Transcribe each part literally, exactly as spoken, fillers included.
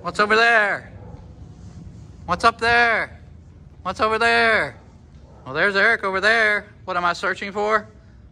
What's over there? What's up there? What's over there? Well, there's Eric over there. What am I searching for?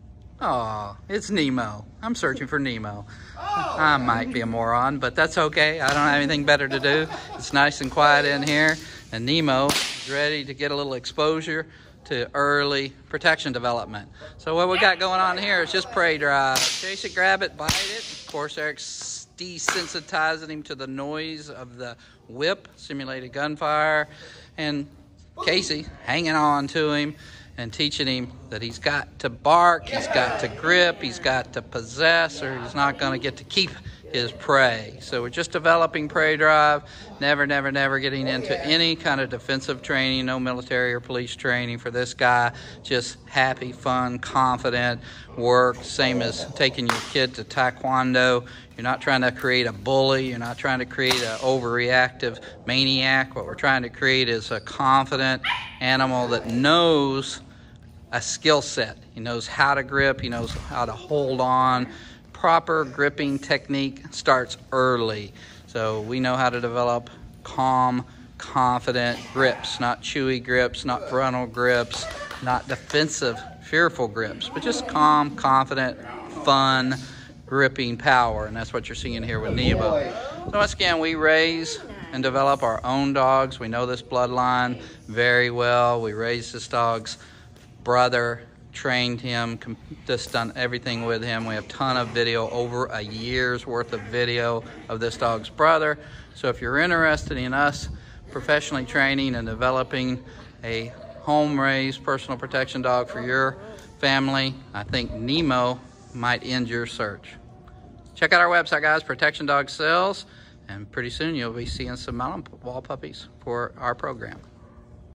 Oh, it's Nemo. I'm searching for Nemo. I might be a moron, but that's okay. I don't have anything better to do. It's nice and quiet in here, and Nemo is ready to get a little exposure to early protection development. So what we got going on here is just prey drive. Chase it, grab it, bite it. Of course, Eric's desensitizing him to the noise of the whip, simulated gunfire, and Casey hanging on to him and teaching him that he's got to bark, he's got to grip, he's got to possess, or he's not going to get to keep his prey. So we're just developing prey drive, never, never, never getting into any kind of defensive training, no military or police training for this guy. Just happy, fun, confident work, same as taking your kid to Taekwondo. You're not trying to create a bully, you're not trying to create an overreactive maniac. What we're trying to create is a confident animal that knows a skill set. He knows how to grip, he knows how to hold on. Proper gripping technique starts early. So we know how to develop calm, confident grips, not chewy grips, not frontal grips, not defensive, fearful grips, but just calm, confident, fun gripping power. And that's what you're seeing here with Nemo. So once again, we raise and develop our own dogs. We know this bloodline very well. We raised this dog's brother, trained him, just done everything with him. We have a ton of video, over a year's worth of video of this dog's brother. So if you're interested in us professionally training and developing a home-raised personal protection dog for your family, I think Nemo might end your search. Check out our website, guys. Protection Dog Sells, and pretty soon you'll be seeing some Malinois puppies for our program.